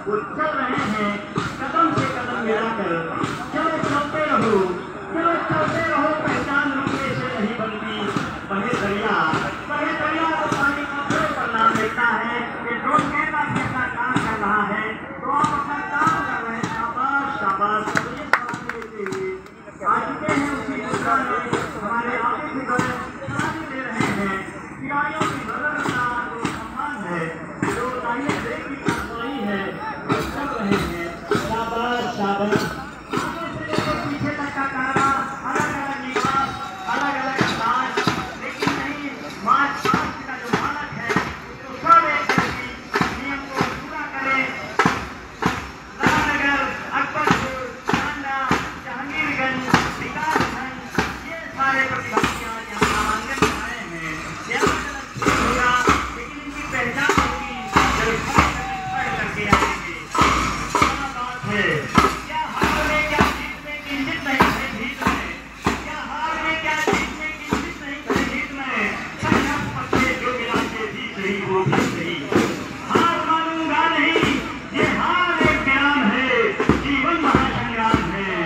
वो चल रहे हैं कदम से कदम मिलाकर। चलो चलते रहो, चलो चलते रहो, पहचान रुकने से नहीं बनती। बहे दरिया तो पानी कपड़े पर नाम लिखता है कि जो कहता कि अपना काम कर रहा है तो आप अपना काम कर रहे हैं। शाबाश शाबाश। तो ये सलामी लेते हुए आ चुके हैं उसी मुद्दा में हमारे आगे भी बड़े सलामी ले रहे हैं। खिलाड़ियों की नजर का जो सम्मान है, जो तारीफ देख की कार्रवाई है, वो कर रहे हैं। शाबाश शाबाश। आगे से लेकर पीछे तक का कारवा, अलग अलग निवास, अलग अलग अंदाज, लेकिन नहीं मार्च पास्ट का जो मानक है तो सब एक नियम को पूरा करें। रामनगर, अकबरपुर, टांडा, जहांगीरगंज, विकासखंड, ये सारे प्रतिभागियां यहाँ नामांकन कर रहे हैं। ये अलग अलग होगा, लेकिन इनकी पहचान होगी जब खड़े करके आएंगे। क्या बात है। क्या हार में, क्या जीत में, किंचित नहीं है जीत में। क्या हार में, क्या जीत में, किंचित नहीं है जीत में। संघर्ष पक्षे जो मिलाते भी सही वो भी सही। हार मानूंगा नहीं, ये हार एक विराम है, जीवन महासंग्राम है।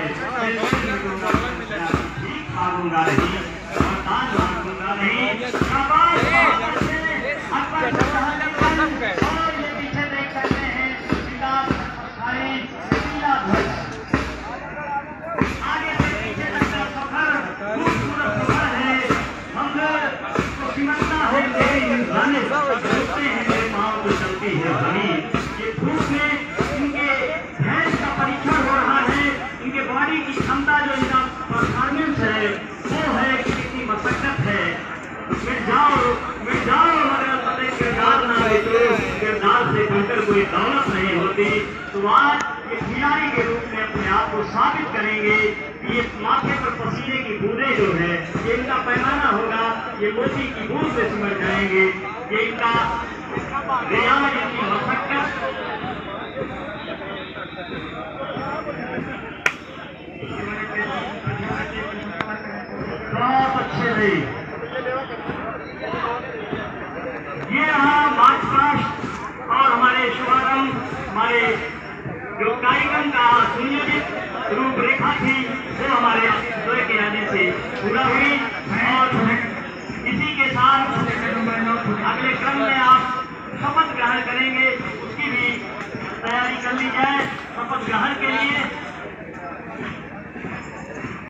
ठीक मानूंगा नहीं और दान मांगूंगा नहीं। शाबाश बहुत अच्छे। अकबर शाह और ये पीछे देख सकते हैं विकास भाई नीला ध्वज। आगे से पीछे तक का सफर खूबसूरत सफर है। हम को सिमटना है मेरे इंसाने चलते हैं, मेरे पाँव को चलती है जमीन। ये धूप में इनके भैंस का परीक्षण हो रहा है। इनके बॉडी की क्षमता जो इनका परफॉर्मेंस है वो है कि कितनी मशक्कत है। मिट जाओ मगर फतेह किरदार ना बेचो, किरदार से बढ़कर कोई दौलत नहीं होती। तो आज ये खिलाड़ी के रूप में अपने आप को साबित करेंगे कि ये माथे पर पसीने की बूंदें जो है ये इनका पैमाना होगा। ये मोती की बूंद से सिमट जाएंगे। ये इनका रियाज, इनकी मशक्कत। बहुत अच्छे थे। ये रहा मार्च पास्ट और हमारे शुभारंभ, हमारे जो कार्यक्रम का सुनियोजित रूपरेखा थी वो हमारे स्वयं के आने से पूरा हुई। और इसी के साथ अगले क्रम में आप शपथ ग्रहण करेंगे, उसकी भी तैयारी कर ली जाए। शपथ ग्रहण के लिए